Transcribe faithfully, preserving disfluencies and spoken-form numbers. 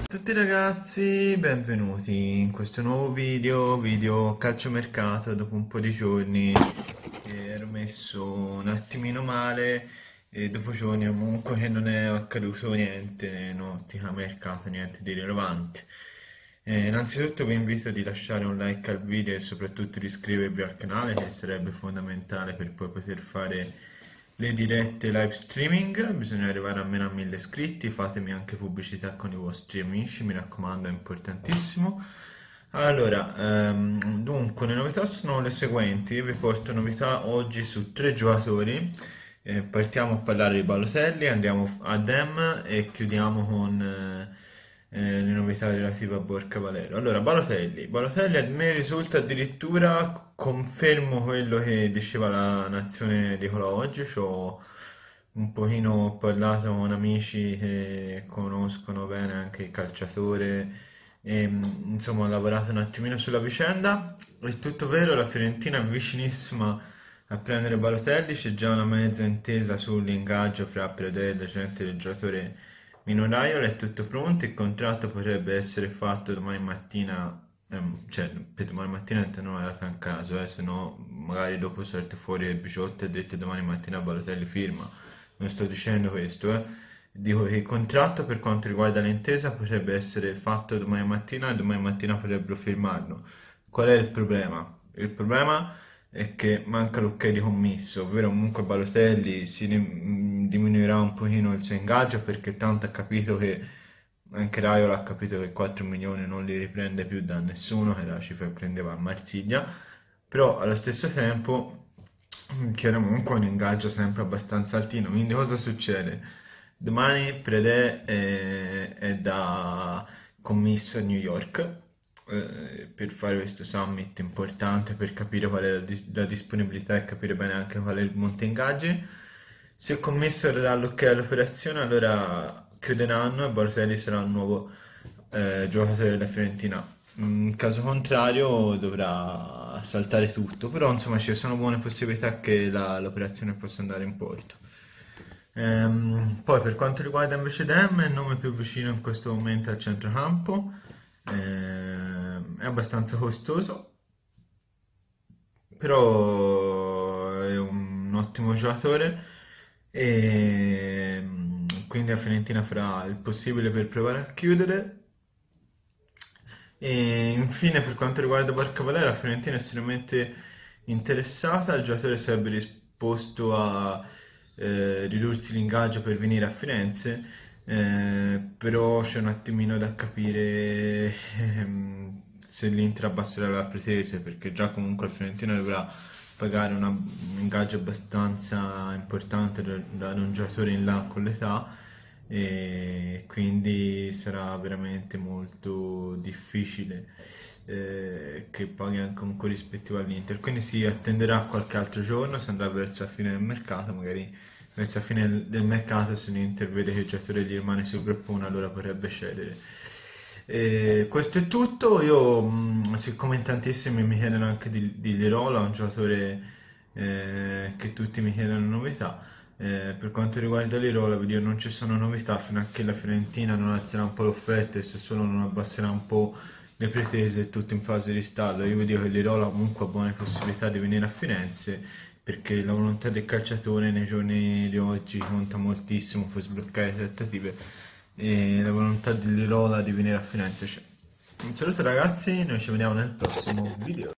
Ciao a tutti ragazzi, benvenuti in questo nuovo video, video calciomercato. Dopo un po' di giorni che ero messo un attimino male e dopo giorni comunque che non è accaduto niente in ottica mercato, niente di rilevante. Eh, innanzitutto vi invito di lasciare un like al video e soprattutto di iscrivervi al canale, che sarebbe fondamentale per poi poter fare le dirette live streaming. Bisogna arrivare almeno a mille iscritti, fatemi anche pubblicità con i vostri amici, mi raccomando, è importantissimo. Allora, ehm, dunque, le novità sono le seguenti. Io vi porto novità oggi su tre giocatori. Eh, partiamo a parlare di Balotelli, andiamo a Dem e chiudiamo con eh, eh, le novità relative a Borca Valero. Allora, Balotelli. Balotelli a me risulta addirittura, confermo quello che diceva la nazione edicola oggi. C'ho un pochino parlato con amici che conoscono bene anche il calciatore e insomma ho lavorato un attimino sulla vicenda. È tutto vero, la Fiorentina è vicinissima a prendere Balotelli, c'è già una mezza intesa sull'ingaggio fra Pradella e gente del giocatore minoraio, è tutto pronto, il contratto potrebbe essere fatto domani mattina, ehm, cioè per domani mattina non è dato in caso, eh, se no magari dopo sorte fuori il Biciotto e dette domani mattina Balotelli firma, non sto dicendo questo, eh. Dico che il contratto per quanto riguarda l'intesa potrebbe essere fatto domani mattina e domani mattina potrebbero firmarlo. Qual è il problema? Il problema è che manca l'ok di commesso, ovvero comunque Balotelli si rim- diminuirà un pochino il suo ingaggio perché tanto ha capito che anche Raiola ha capito che quattro milioni non li riprende più da nessuno, che la cifra che prendeva a Marsiglia, però allo stesso tempo chiede comunque un ingaggio sempre abbastanza altino, quindi cosa succede? Domani Predè è, è da commesso a New York eh, per fare questo summit importante per capire qual è la, dis- la disponibilità e capire bene anche qual è il monte ingaggi. Se il commesso darà l'ok all'operazione, allora chiuderanno e Balotelli sarà il nuovo eh, giocatore della Fiorentina. In caso contrario dovrà saltare tutto, però insomma ci sono buone possibilità che la- l'operazione possa andare in porto. Ehm, poi per quanto riguarda invece Dem, è il nome più vicino in questo momento al centrocampo. Ehm, è abbastanza costoso, però è un ottimo giocatore e mm, quindi la Fiorentina farà il possibile per provare a chiudere. E infine per quanto riguarda Barca Valera, la Fiorentina è estremamente interessata, il giocatore sarebbe disposto a eh, ridursi l'ingaggio per venire a Firenze, eh, però c'è un attimino da capire ehm, se l'Inter abbasserà la pretese, perché già comunque la Fiorentina dovrà pagare una- un ingaggio abbastanza importante da, da un giocatore in là con l'età e quindi sarà veramente molto difficile eh, che paghi anche un corrispettivo all'Inter, quindi si attenderà qualche altro giorno, si andrà verso la fine del mercato, magari verso la fine del mercato se l'Inter vede che il giocatore gli rimane sul groppone allora potrebbe cedere. E questo è tutto. Io mh, siccome in tantissimi mi chiedono anche di, di Lirola, un giocatore eh, che tutti mi chiedono novità. Eh, per quanto riguarda l'Irola, vi dico, non ci sono novità fino a che la Fiorentina non alzerà un po' l'offerta e se solo non abbasserà un po' le pretese, è tutto in fase di stallo. Io vi dico che l'Irola comunque ha buone possibilità di venire a Firenze perché la volontà del calciatore nei giorni di oggi conta moltissimo per sbloccare le trattative e la volontà dell'Irola di venire a Firenze c'è. Un saluto ragazzi, noi ci vediamo nel prossimo video.